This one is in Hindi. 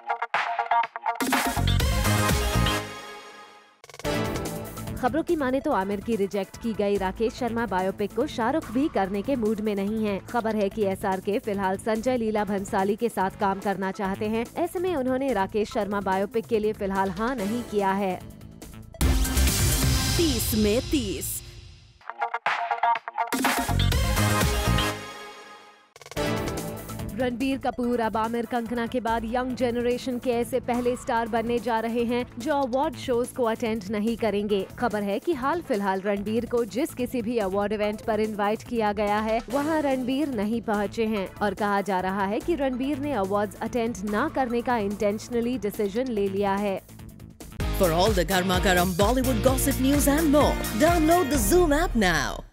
खबरों की माने तो आमिर की रिजेक्ट की गई राकेश शर्मा बायोपिक को शाहरुख भी करने के मूड में नहीं हैं। खबर है कि SRK फिलहाल संजय लीला भंसाली के साथ काम करना चाहते हैं। ऐसे में उन्होंने राकेश शर्मा बायोपिक के लिए फिलहाल हाँ नहीं किया है। 30 में 30। रणबीर कपूर अब आमिर कंगना के बाद यंग जनरेशन के ऐसे पहले स्टार बनने जा रहे हैं जो अवार्ड शोज को अटेंड नहीं करेंगे। खबर है कि हाल फिलहाल रणबीर को जिस किसी भी अवार्ड इवेंट पर इनवाइट किया गया है वहां रणबीर नहीं पहुंचे हैं और कहा जा रहा है कि रणबीर ने अवार्ड्स अटेंड न करने का इंटेंशनली डिसीजन ले लिया है। For all the Garma Garam Bollywood gossip news and more, download the Zoom app now.